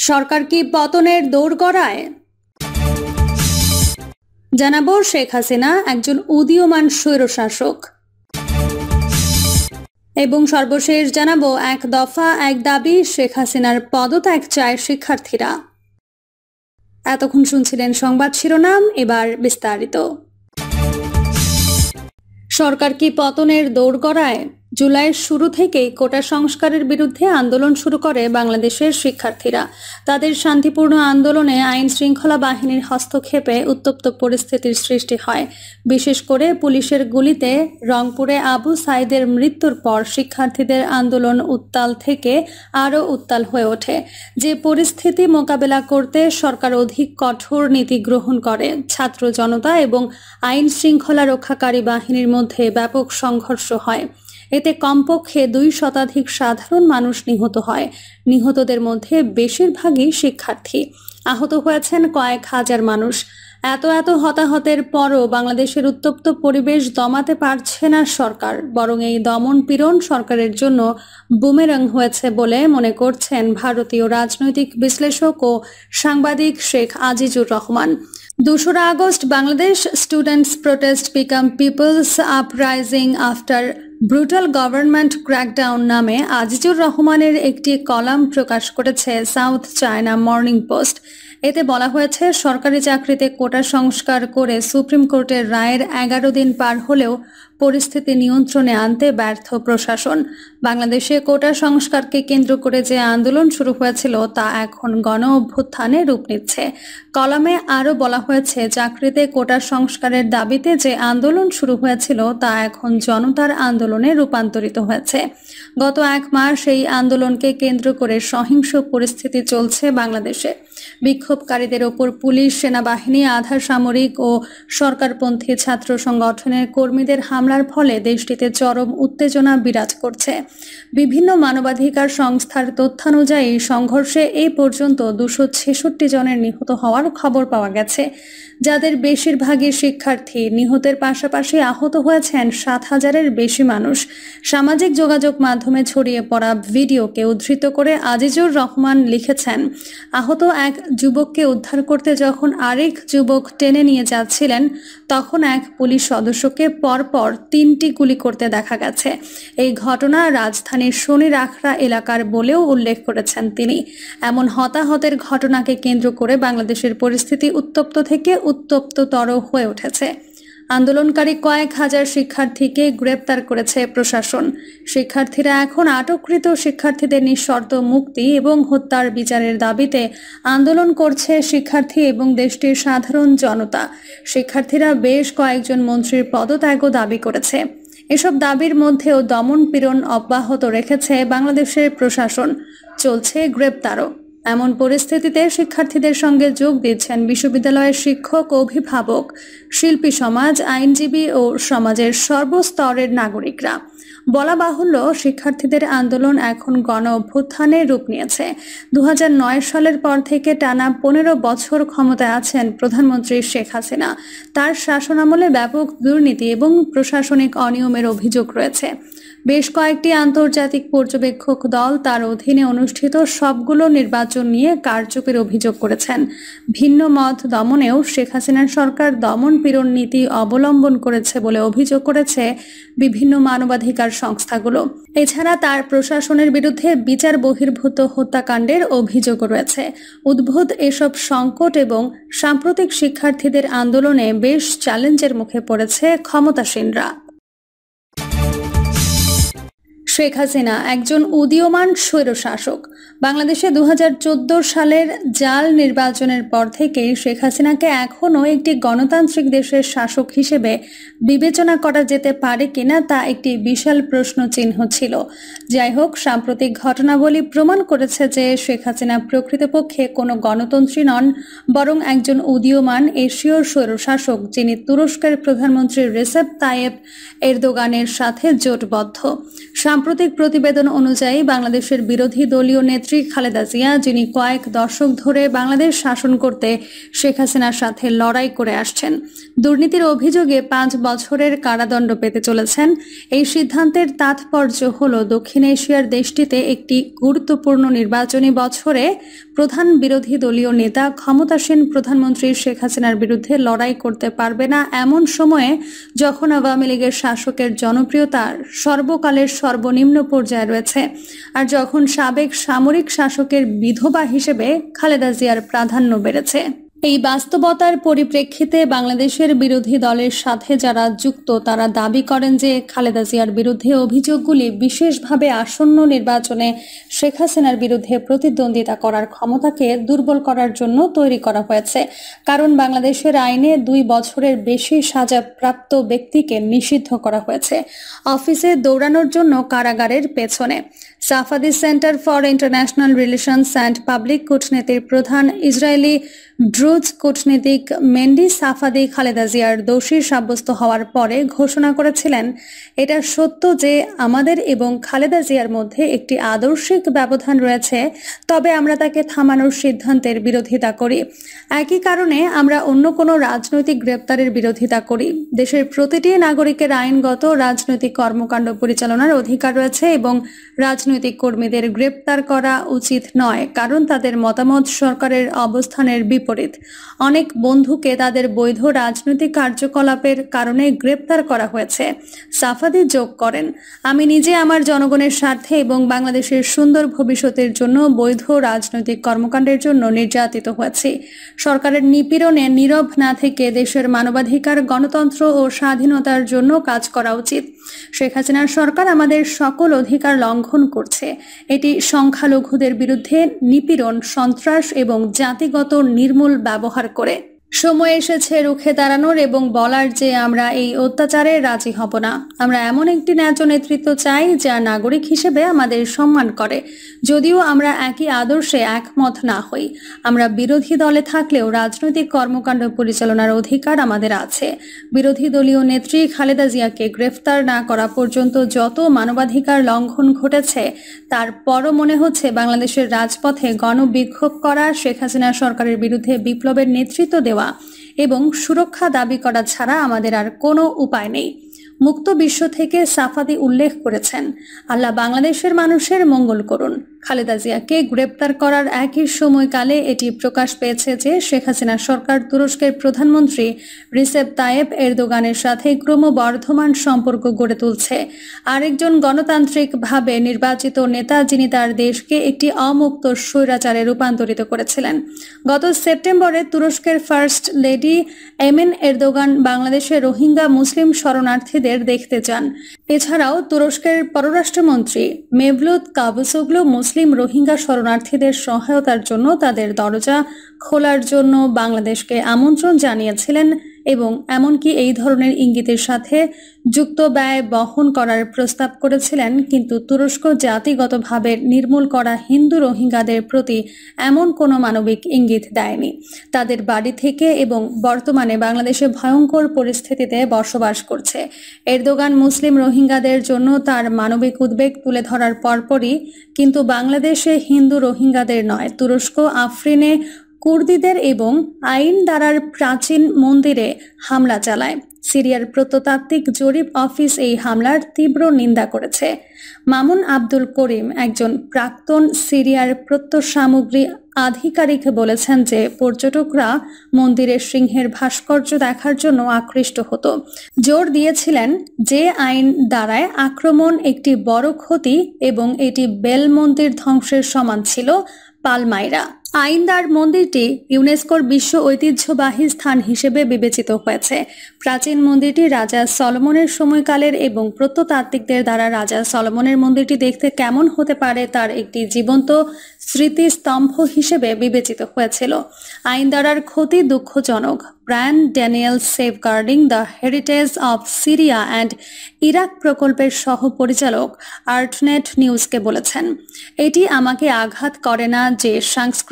সরকার কি পতনের দোরগোড়ায়? জানাবো শেখ হাসিনা একজন উদীয়মান স্বৈরশাসক এবং সর্বশেষ জানাবো এক দফা এক দাবি, শেখ হাসিনার পদত্যাগ চায় শিক্ষার্থীরা। এতক্ষণ শুনছিলেন সংবাদ শিরোনাম, এবার বিস্তারিত। সরকার কি পতনের দোরগোড়ায়? জুলাইয়ের শুরু থেকেই কোটা সংস্কারের বিরুদ্ধে আন্দোলন শুরু করে বাংলাদেশের শিক্ষার্থীরা। তাদের শান্তিপূর্ণ আন্দোলনে আইন শৃঙ্খলা বাহিনীর হস্তক্ষেপে উত্তপ্ত পরিস্থিতির সৃষ্টি হয়। বিশেষ করে পুলিশের গুলিতে রংপুরে আবু সাইদের মৃত্যুর পর শিক্ষার্থীদের আন্দোলন উত্তাল থেকে আরও উত্তাল হয়ে ওঠে। যে পরিস্থিতি মোকাবেলা করতে সরকার অধিক কঠোর নীতি গ্রহণ করে, ছাত্র জনতা এবং আইন শৃঙ্খলা রক্ষাকারী বাহিনীর মধ্যে ব্যাপক সংঘর্ষ হয়। এতে কমপক্ষে 2 শতাধিক সাধারণ মানুষ নিহত হয়। নিহতদের মধ্যে বেশিরভাগই শিক্ষার্থী। আহত হয়েছেন কয়েক হাজার মানুষ। এত হতাহতের পরও বাংলাদেশের উত্তপ্ত পরিবেশ দমাতে পারছে না সরকার, বরং এই দমন পীড়ন সরকারের জন্য বুমেরাং হয়েছে বলে মনে করছেন ভারতীয় রাজনৈতিক বিশ্লেষক ও সাংবাদিক শেখ আজিজুর রহমান। 2রা আগস্ট Bangladesh students protest become people's uprising after brutal government crackdown নামে আজিজুর রহমানের একটি কলাম প্রকাশ করেছে সাউথ চায়না মর্নিং পোস্ট। এতে বলা হয়েছে, সরকারি চাকরিতে কোটা সংস্কার করে সুপ্রিম কোর্টের রায়ের 11 দিন পার হলেও পরিস্থিতি নিয়ন্ত্রণে আনতে ব্যর্থ প্রশাসন। বাংলাদেশে কোটা সংস্কারকে কেন্দ্র করে যে আন্দোলন শুরু হয়েছিল তা এখন গণ অভ্যুত্থানে রূপ নিচ্ছে। কলামে আরও বলা হয়েছে, চাকরিতে কোটা সংস্কারের দাবিতে যে আন্দোলন শুরু হয়েছিল তা এখন জনতার আন্দোলনে রূপান্তরিত হয়েছে। গত 1 মাস এই আন্দোলনকে কেন্দ্র করে সহিংস পরিস্থিতি চলছে বাংলাদেশে। বিক্ষোভকারীদের ওপর পুলিশ, সেনাবাহিনী, আধা সামরিক ও সরকারপন্থী ছাত্র সংগঠনের কর্মীদের হামলার ফলে দেশটিতে চরম উত্তেজনা বিরাজ করছে। বিভিন্ন মানবাধিকার সংস্থার তথ্যানুযায়ী সংঘর্ষে এই পর্যন্ত 266 জনের নিহত হওয়ার খবর পাওয়া গেছে, যাদের বেশিরভাগই শিক্ষার্থী। নিহতের পাশাপাশি আহত হয়েছেন 7,000-এর বেশি মানুষ। সামাজিক যোগাযোগ মাধ্যমে ছড়িয়ে পড়া ভিডিওকে উদ্ধৃত করে আজিজুর রহমান লিখেছেন, আহত এক যুবককে উদ্ধার করতে যখন আরেক যুবক টেনে নিয়ে যাচ্ছিলেন, তখন এক পুলিশ সদস্যকে পরপর 3টি গুলি করতে দেখা গেছে। এই ঘটনা রাজধানীর শনির আখড়া এলাকার বলেও উল্লেখ করেছেন তিনি। এমন হতাহতের ঘটনাকে কেন্দ্র করে বাংলাদেশের পরিস্থিতি উত্তপ্ত থেকে উত্তপ্ততর হয়ে উঠেছে। আন্দোলনকারী কয়েক হাজার শিক্ষার্থীকে গ্রেপ্তার করেছে প্রশাসন। শিক্ষার্থীরা এখন আটককৃত শিক্ষার্থীদের নিঃশর্ত মুক্তি এবং হত্যার বিচারের দাবিতে আন্দোলন করছে শিক্ষার্থী এবং দেশটির সাধারণ জনতা। শিক্ষার্থীরা বেশ কয়েকজন মন্ত্রীর পদত্যাগও দাবি করেছে। এসব দাবির মধ্যেও দমন পীড়ন অব্যাহত রেখেছে বাংলাদেশের প্রশাসন। চলছে গ্রেপ্তারও। এমন পরিস্থিতিতে শিক্ষার্থীদের সঙ্গে যোগ দিচ্ছেন বিশ্ববিদ্যালয়ের শিক্ষক, অভিভাবক, শিল্পী সমাজ, আইনজীবী ও সমাজের সর্বস্তরের নাগরিকরা। বলা বাহুল্য, শিক্ষার্থীদের আন্দোলন এখন গণ অভ্যুত্থানে রূপ নিয়েছে। 2009 সালের পর থেকে টানা 15 বছর ক্ষমতায় আছেন প্রধানমন্ত্রী শেখ হাসিনা। তার শাসনামলে ব্যাপক দুর্নীতি এবং প্রশাসনিক অনিয়মের অভিযোগ রয়েছে। বেশ কয়েকটি আন্তর্জাতিক পর্যবেক্ষক দল তার অধীনে অনুষ্ঠিত সবগুলো নির্বাচন নিয়ে কারচুপির অভিযোগ করেছেন। ভিন্ন মত দমনেও শেখ হাসিনার সরকার দমন পীড়ন নীতি অবলম্বন করেছে বলে অভিযোগ করেছে বিভিন্ন মানবাধিকার সংস্থাগুলো। এছাড়া তার প্রশাসনের বিরুদ্ধে বিচার বহির্ভূত হত্যাকাণ্ডের অভিযোগ রয়েছে। উদ্ভূত এসব সংকট এবং সাম্প্রতিক শিক্ষার্থীদের আন্দোলনে বেশ চ্যালেঞ্জের মুখে পড়েছে ক্ষমতাসীনরা। শেখ হাসিনা একজন উদীয়মান স্বৈরশাসক। বাংলাদেশে 2014 সালের জাল নির্বাচনের পর থেকেই শেখ হাসিনাকে এখনও একটি গণতান্ত্রিক দেশের শাসক হিসেবে বিবেচনা করা যেতে পারে কিনা তা একটি বিশাল প্রশ্নচিহ্ন ছিল। যাই হোক, সাম্প্রতিক ঘটনাবলী প্রমাণ করেছে যে শেখ হাসিনা প্রকৃতপক্ষে কোনো গণতন্ত্রী নন, বরং একজন উদীয়মান এশীয় স্বৈরশাসক, যিনি তুরস্কের প্রধানমন্ত্রী রেসেপ তাইয়েপ এরদোগানের সাথে জোটবদ্ধ। সাম্প্রতিক প্রতিবেদন অনুযায়ী বাংলাদেশের বিরোধী দলীয় নেত্রী খালেদা জিয়া, যিনি কয়েক দশক ধরে বাংলাদেশ শাসন করতে শেখ হাসিনার সাথে লড়াই করে আসছেন, দুর্নীতির অভিযোগে 5 বছরের কারাদণ্ড পেতে চলেছেন। এই সিদ্ধান্তের তাৎপর্য হল দক্ষিণ এশিয়ার দেশটিতে একটি গুরুত্বপূর্ণ নির্বাচনী বছরে প্রধান বিরোধী দলীয় নেতা ক্ষমতাসীন প্রধানমন্ত্রী শেখ হাসিনার বিরুদ্ধে লড়াই করতে পারবে না এমন সময়ে, যখন আওয়ামী লীগের শাসকের জনপ্রিয়তা সর্বকালের সর্বনিম্ন পর্যায়ে রয়েছে, আর যখন সাবেক সামরিক শাসকের বিধবা হিসেবে খালেদা জিয়ার প্রাধান্য বেড়েছে। এই বাস্তবতার পরিপ্রেক্ষিতে বাংলাদেশের বিরোধী দলের সাথে যারা যুক্ত তারা দাবি করেন যে খালেদা জিয়ার বিরুদ্ধে অভিযোগগুলি বিশেষভাবে আসন্ন নির্বাচনে শেখ হাসিনার বিরুদ্ধে প্রতিদ্বন্দ্বিতা করার ক্ষমতাকে দুর্বল করার জন্য তৈরি করা হয়েছে। কারণ বাংলাদেশের আইনে 2 বছরের বেশি সাজাপ্রাপ্ত ব্যক্তিকে নিষিদ্ধ করা হয়েছে অফিসে দৌড়ানোর জন্য কারাগারের পেছনে। Safadi centre for international relations and public কূটনীতির প্রধান ইসরায়েলি ড্রুজ কূটনীতিক মেন্ডি সাফাদি খালেদা জিয়ার দোষী সাব্যস্ত হওয়ার পরে ঘোষণা করেছিলেন, এটা সত্য যে আমাদের এবং খালেদা জিয়ার মধ্যে একটি আদর্শিক ব্যবধান রয়েছে, তবে আমরা তাকে থামানোর সিদ্ধান্তের বিরোধিতা করি। একই কারণে আমরা অন্য কোনো রাজনৈতিক গ্রেপ্তারের বিরোধিতা করি। দেশের প্রতিটি নাগরিকের আইনগত রাজনৈতিক কর্মকাণ্ড পরিচালনার অধিকার রয়েছে এবং রাজনৈতিক কর্মীদের গ্রেপ্তার করা উচিত নয়, কারণ তাদের মতামত সরকারের অবস্থানের বিপরীত। অনেক বন্ধুকে তাদের বৈধ রাজনৈতিক কার্যকলাপের কারণে গ্রেপ্তার করা হয়েছে। সাফাদি যোগ করেন, আমি নিজে আমার জনগণের স্বার্থে এবং বাংলাদেশের সুন্দর ভবিষ্যতের জন্য বৈধ রাজনৈতিক কর্মকাণ্ডের জন্য নির্যাতিত হয়েছি। সরকারের নিপীড়নে নীরব না থেকে দেশের মানবাধিকার, গণতন্ত্র ও স্বাধীনতার জন্য কাজ করা উচিত। শেখ হাসিনার সরকার আমাদের সকল অধিকার লঙ্ঘন করছে। এটি সংখ্যালঘুদের বিরুদ্ধে নিপীড়ন, সন্ত্রাস এবং জাতিগত নির্মূল ব্যবহার করে। সময় এসেছে রুখে দাঁড়ানোর এবং বলার যে আমরা এই অত্যাচারে রাজি হব না। আমরা এমন একটি ন্যায্য নেতৃত্ব চাই যা নাগরিক হিসেবে আমাদের সম্মান করে, যদিও আমরা একই আদর্শে একমত না হই। আমরা বিরোধী দলে থাকলেও রাজনৈতিক কর্মকাণ্ড পরিচালনার অধিকার আমাদের আছে। বিরোধী দলীয় নেত্রী খালেদা জিয়াকে গ্রেফতার না করা পর্যন্ত যত মানবাধিকার লঙ্ঘন ঘটেছে, তারপরও মনে হচ্ছে বাংলাদেশের রাজপথে গণবিক্ষোভ করা, শেখ হাসিনা সরকারের বিরুদ্ধে বিপ্লবের নেতৃত্ব দেওয়া এবং সুরক্ষা দাবি করা ছাড়া আমাদের আর কোনো উপায় নেই। মুক্ত বিশ্ব থেকে সাফাদি উল্লেখ করেছেন, আল্লাহ বাংলাদেশের মানুষের মঙ্গল করুন। খালেদা জিয়াকে গ্রেপ্তার করার একই সময়কালে এটি প্রকাশ পেয়েছে যে শেখ হাসিনা সরকার তুরস্কের প্রধানমন্ত্রী রিসেপ তাইয়েপ এরদোগানের সাথে ক্রমবর্ধমান সম্পর্ক গড়ে তুলছে। আরেকজন গণতান্ত্রিকভাবে নির্বাচিত নেতা, যিনি তার দেশকে একটি অমুক্ত স্বৈরাচারে রূপান্তরিত করেছিলেন। গত সেপ্টেম্বরে তুরস্কের ফার্স্ট লেডি এমেন এরদোগান বাংলাদেশে রোহিঙ্গা মুসলিম শরণার্থীদের দেখতে যান। এছাড়াও তুরস্কের পররাষ্ট্রমন্ত্রী মেভলুত কাভুসোগলু মুসলিম রোহিঙ্গা শরণার্থীদের সহায়তার জন্য তাদের দরজা খোলার জন্য বাংলাদেশকে আমন্ত্রণ জানিয়েছিলেন এবং এমনকি এই ধরনের ইঙ্গিতের সাথে যুক্ত ব্যয় বহন করার প্রস্তাব করেছিলেন। কিন্তু তুরস্ক জাতিগতভাবে নির্মূল করা হিন্দু রোহিঙ্গাদের প্রতি এমন কোনো মানবিক ইঙ্গিত দেয়নি। তাদের বাড়ি থেকে এবং বর্তমানে বাংলাদেশে ভয়ঙ্কর পরিস্থিতিতে বসবাস করছে। এরদোগান মুসলিম রোহিঙ্গাদের জন্য তার মানবিক উদ্বেগ তুলে ধরার পরপরই কিন্তু বাংলাদেশে হিন্দু রোহিঙ্গাদের নয়, তুরস্ক আফরিনে কুর্দিদের এবং আইন দ্বারার প্রাচীন মন্দিরে হামলা চালায়। সিরিয়ার প্রত্নতাত্ত্বিক জরিপ অফিস এই হামলার তীব্র নিন্দা করেছে। মামুন আব্দুল করিম, একজন প্রাক্তন সিরিয়ার প্রত্নসামগ্রী আধিকারিক, বলেছেন যে পর্যটকরা মন্দিরের সিংহের ভাস্কর্য দেখার জন্য আকৃষ্ট হতো। জোর দিয়েছিলেন যে আইন দ্বারায় আক্রমণ একটি বড় ক্ষতি এবং এটি বেল মন্দির ধ্বংসের সমান ছিল। পালমাইরা আইনদার মন্দিরটি ইউনেস্কোর বিশ্ব ঐতিহ্যবাহী স্থান হিসেবে বিবেচিত হয়েছে। প্রাচীন মন্দিরটি রাজা সলোমনের সময়কালের এবং প্রত্নতাত্ত্বিকদের দ্বারা রাজা সলোমনের মন্দিরটি দেখতে কেমন হতে পারে তার একটি জীবন্ত স্মৃতিস্তম্ভ হিসেবে বিবেচিত হয়েছিল। আইন দ্বারার ক্ষতি দুঃখজনক। Brian Daniel safeguarding the heritage of Syria and Iraq প্রকল্পের সহ পরিচালক আর্টনেট নিউজকে বলেছেন, এটি আমাকে আঘাত করে না যে সাংস্কৃতিক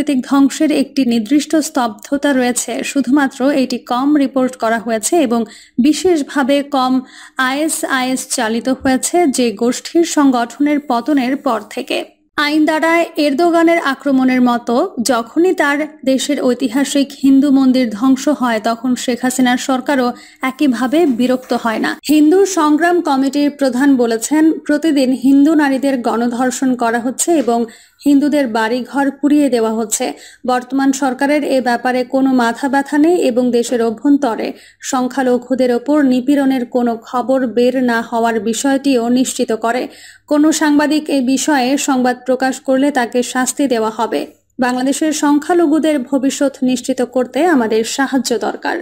সাংস্কৃতিক ধ্বংসের একটি নির্দিষ্ট স্তব্ধতা রয়েছে, শুধুমাত্র এটি কম রিপোর্ট করা হয়েছে এবং বিশেষভাবে কম আইএসআইএস চালিত হয়েছে যে গোষ্ঠীর সংগঠনের পতনের পর থেকে। আইন দ্বারা এরদোগানের আক্রমণের মতো যখনই তার দেশের ঐতিহাসিক হিন্দু মন্দির ধ্বংস হয় তখন শেখ হাসিনার সরকারও একইভাবে বিরক্ত হয় না। হিন্দু সংগ্রাম কমিটির প্রধান বলেছেন, প্রতিদিন হিন্দু নারীদের গণধর্ষণ করা হচ্ছে এবং হিন্দুদের বাড়িঘর পুড়িয়ে দেওয়া হচ্ছে। বর্তমান সরকারের এ ব্যাপারে কোনো মাথা ব্যথা নেই এবং দেশের অভ্যন্তরে সংখ্যালঘুদের ওপর নিপীড়নের কোনো খবর বের না হওয়ার বিষয়টিও নিশ্চিত করে। কোনো সাংবাদিক এ বিষয়ে সংবাদ প্রকাশ করলে তাকে শাস্তি দেওয়া হবে। বাংলাদেশের সংখ্যালঘুদের ভবিষ্যৎ নিশ্চিত করতে আমাদের সাহায্য দরকার।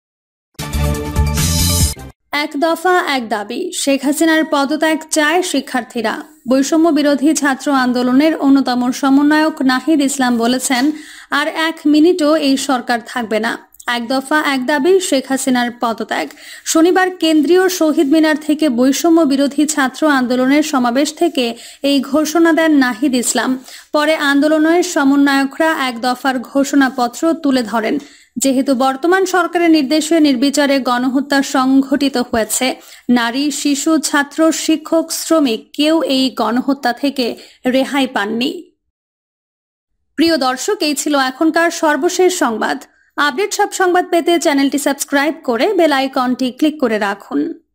এক দফা এক দাবি, শেখ হাসিনার পদত্যাগ চায় শিক্ষার্থীরা। বৈষম্য বিরোধী ছাত্র আন্দোলনের অন্যতম সমন্বয়ক নাহিদ ইসলাম বলেছেন, আর এক মিনিটও এই সরকার থাকবে না। এক দফা এক দাবি, শেখ হাসিনার পদত্যাগ। শনিবার কেন্দ্রীয় শহীদ মিনার থেকে বৈষম্য বিরোধী ছাত্র আন্দোলনের সমাবেশ থেকে এই ঘোষণা দেন নাহিদ ইসলাম। পরে আন্দোলনের সমন্বয়করা এক দফার ঘোষণাপত্র তুলে ধরেন। যেহেতু বর্তমান সরকারের নির্দেশে নির্বিচারে গণহত্যা সংঘটিত হয়েছে, নারী, শিশু, ছাত্র, শিক্ষক, শ্রমিক কেউ এই গণহত্যা থেকে রেহাই পাননি। প্রিয় দর্শক, এই ছিল এখনকার সর্বশেষ সংবাদ। আপডেট সব সংবাদ পেতে চ্যানেলটি সাবস্ক্রাইব করে বেল আইকনটি ক্লিক করে রাখুন।